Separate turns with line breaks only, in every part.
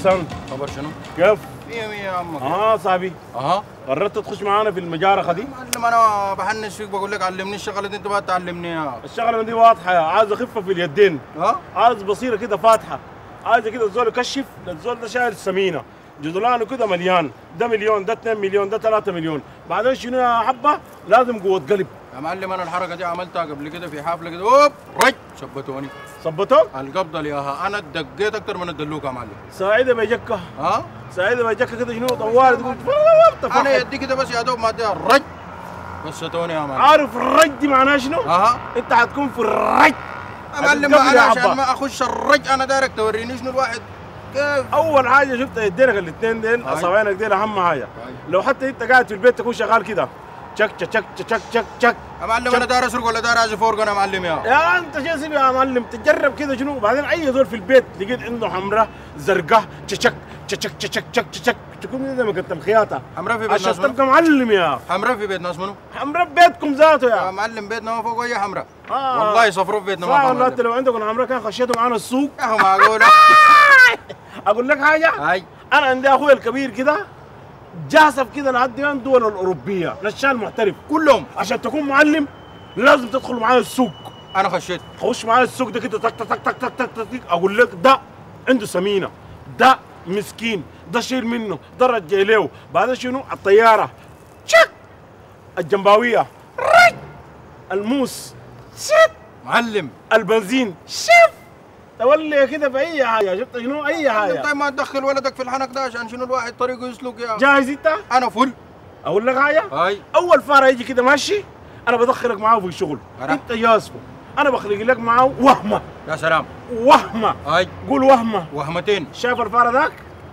حسن،
خبر شنو؟
كيف؟
مية مية يا عمك.
صاحبي، قررت تخش معانا في المجارخه دي؟
معلم انا بحنش فيك بقول لك علمني الشغله دي، انت بقى تعلمنيها.
الشغله دي واضحه، عايز اخفه في اليدين، عايز بصيره كده فاتحه، عايز كده الزول يكشف، الزول ده شايل سمينه، جدولانه كده مليان، ده مليون، ده 2 مليون، ده 3 مليون، بعدين شنو يا حبه؟ لازم قوه قلب.
يا معلم انا الحركه دي عملتها قبل كده في حفله كده، اوب رج شبتوني.
صبتوك؟
القبضه لياها انا دقيت اكتر من الدلوك يا معلم.
سعيده بيجكه. سعيده بيجكه كده شنو طوال تقول
انا يدي كده بس يا دوب ما اديها الرج بس توني يا معلم.
عارف الرج دي معناها شنو؟ انت حتكون في الرج
يا معلم. انا عشان ما اخش الرج انا دايرك توريني شنو الواحد كيف.
اول حاجه شفت يدينك الاثنين ديل، اصابعينك ديل اهم حاجه. لو حتى انت قاعد في البيت تكون شغال كده تشك تشك تشك تشك تشك.
يا معلم انا داير اسرق ولا داير اعزف اورجن يا معلم؟
يا انت شو اسمي يا معلم، تجرب كده شنو. بعدين اي زول في البيت لقيت عنده حمراء زرقاء تشك تشك تشك تشك تشك تكون زي ما قلت الخياطه
حمراء في بيت ناس
عشان تبقى معلم. يا
حمراء في بيت ناس منو؟
حمراء في بيتكم ذاته يا
معلم. بيتنا ما فوق اي حمراء. والله صفروا في بيتنا ما
فوق. والله انت لو عندكم حمراء كان خشيتوا معانا السوق.
يا هو معقول.
اقول لك حاجه، انا عندي اخوي الكبير كده جاسف كده لحد الان الدول الاوروبيه، نشال محترف كلهم. عشان تكون معلم لازم تدخل معايا السوق.
انا خشيت.
خش معايا السوق ده كده تك تك تك تك تك تك. اقول لك ده عنده سمينه، ده مسكين، ده شيل منه، ده رجع له. بعدين شنو؟ الطياره تشك، الجنباويه رج، الموس شت،
معلم
البنزين شف، تولي كده في اي حاجه. شفت شنو؟ اي حاجه.
طيب ما تدخل ولدك في الحنك ده عشان شنو الواحد طريقه يسلك يا.
جاهز انت؟
انا فل.
اقول لك حاجه؟ اول فاره يجي كده ماشي انا بدخلك معاه في الشغل. انت جاسفه، انا بخلق لك معاه وهمه.
يا سلام.
وهمه. قول وهمه.
وهمتين.
شايف الفاره ذاك؟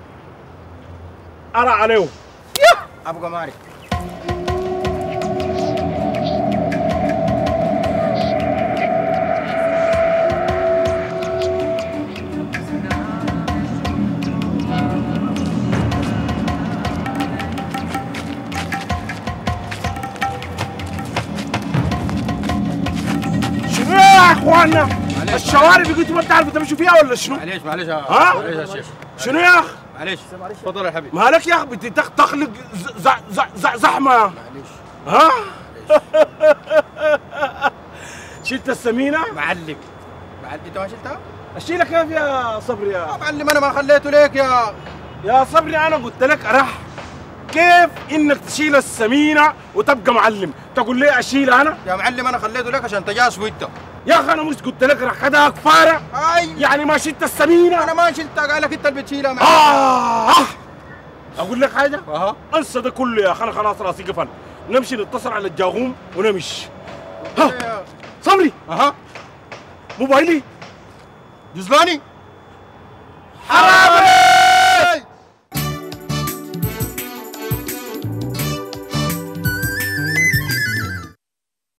ارى عليه.
ابقى ماري.
يا اخوانا الشوارع اللي كنتوا ما بتعرفوا تمشوا فيها ولا شنو؟
معليش معليش معليش يا شيخ.
شنو يا اخ؟
معليش تفضل يا حبيبي.
مالك يا اخ بتخلق زحمه.
معليش.
شلت السمينه؟
معلم انت ما شلتها؟
اشيلها كيف يا صبري يا
معلم؟ انا ما خليته ليك
يا صبري. انا قلت لك ارح كيف انك تشيل السمينه وتبقى معلم، تقول لي اشيلها انا؟
يا معلم انا خليته لك عشان تجاسف انت.
يا اخي انا مش قلت لك رح كده كفاره؟ يعني ما شلت السمينه؟
انا ما شلتها، قال لك انت اللي بتشيلها.
اقول لك حاجه؟ انسى ده كله يا اخي، انا خلاص راسي قفل. نمشي نتصل على الجاغوم ونمشي. صبري. موبايلي
جزلاني.
حرامي.